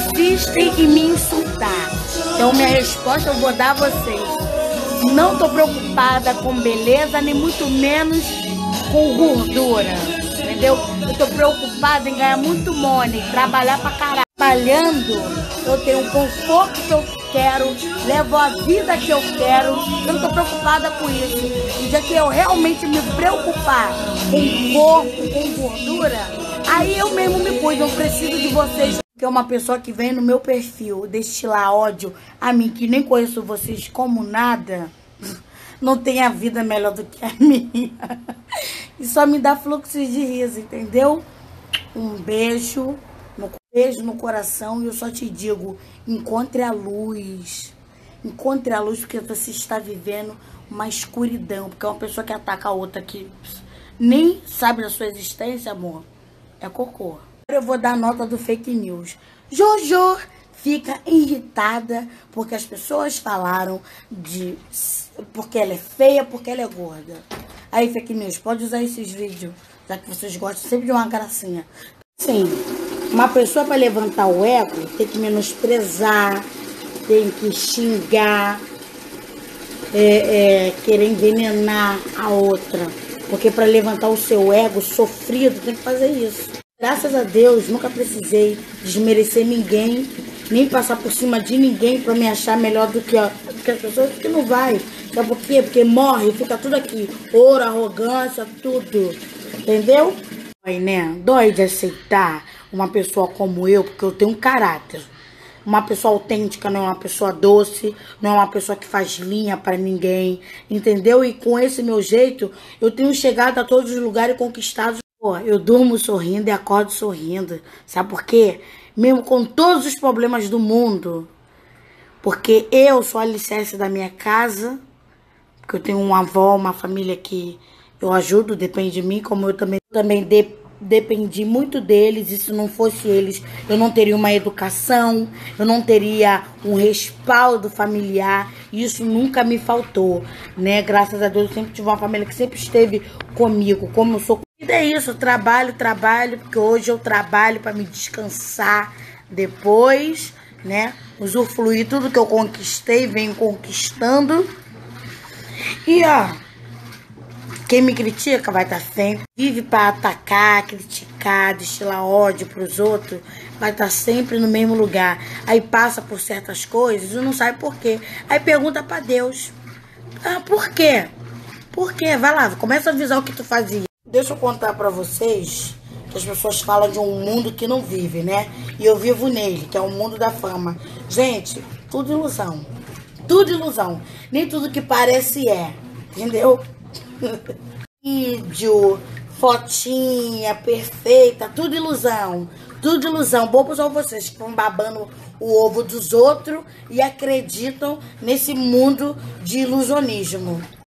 insistem em me insultar. Então minha resposta eu vou dar a vocês. Não tô preocupada com beleza, nem muito menos com gordura, entendeu? Eu tô preocupada em ganhar muito money, trabalhar pra caralho. Trabalhando, eu tenho o conforto que eu quero, levo a vida que eu quero, eu não tô preocupada com isso. No dia que eu realmente me preocupar com corpo, com gordura, aí eu mesmo me cuido, eu preciso de vocês. Que é uma pessoa que vem no meu perfil destilar ódio a mim, que nem conheço vocês como nada, não tem a vida melhor do que a minha. E só me dá fluxos de riso, entendeu? Um beijo no coração, e eu só te digo, encontre a luz. Encontre a luz, porque você está vivendo uma escuridão, porque é uma pessoa que ataca a outra que nem sabe da sua existência, amor, é cocô. Eu vou dar nota do fake news. Jojo fica irritada porque as pessoas falaram porque ela é feia, porque ela é gorda. Aí, fake news, pode usar esses vídeos, já que vocês gostam sempre de uma gracinha. Sim, uma pessoa para levantar o ego tem que menosprezar, tem que xingar, querer envenenar a outra. Porque para levantar o seu ego sofrido, tem que fazer isso. Graças a Deus, nunca precisei desmerecer ninguém, nem passar por cima de ninguém para me achar melhor do que as pessoas, que não vai. Sabe por quê? Porque morre, fica tudo aqui. Ouro, arrogância, tudo. Entendeu? Dói, né? Dói de aceitar uma pessoa como eu, porque eu tenho um caráter. Uma pessoa autêntica, não é uma pessoa doce, não é uma pessoa que faz linha para ninguém, entendeu? E com esse meu jeito, eu tenho chegado a todos os lugares conquistados. Pô, eu durmo sorrindo e acordo sorrindo. Sabe por quê? Mesmo com todos os problemas do mundo. Porque eu sou a alicerce da minha casa. Porque eu tenho uma avó, uma família que eu ajudo, depende de mim. Como eu também dependi muito deles. E se não fosse eles, eu não teria uma educação. Eu não teria um respaldo familiar. Isso nunca me faltou, né? Graças a Deus, eu sempre tive uma família que sempre esteve comigo. Como eu sou... E é isso, trabalho, porque hoje eu trabalho para me descansar depois, né? Usufruir tudo que eu conquistei, venho conquistando. E ó, quem me critica vai estar sempre, vive para atacar, criticar, destilar ódio pros outros, vai estar sempre no mesmo lugar. Aí passa por certas coisas e não sabe por quê. Aí pergunta para Deus, por quê? Por quê? Vai lá, começa a avisar o que tu fazia. Deixa eu contar pra vocês que as pessoas falam de um mundo que não vive, né? E eu vivo nele, que é o mundo da fama. Gente, tudo ilusão. Tudo ilusão. Nem tudo que parece é. Entendeu? Vídeo, fotinha perfeita, tudo ilusão. Tudo ilusão. Bobos são vocês que estão babando o ovo dos outros e acreditam nesse mundo de ilusionismo.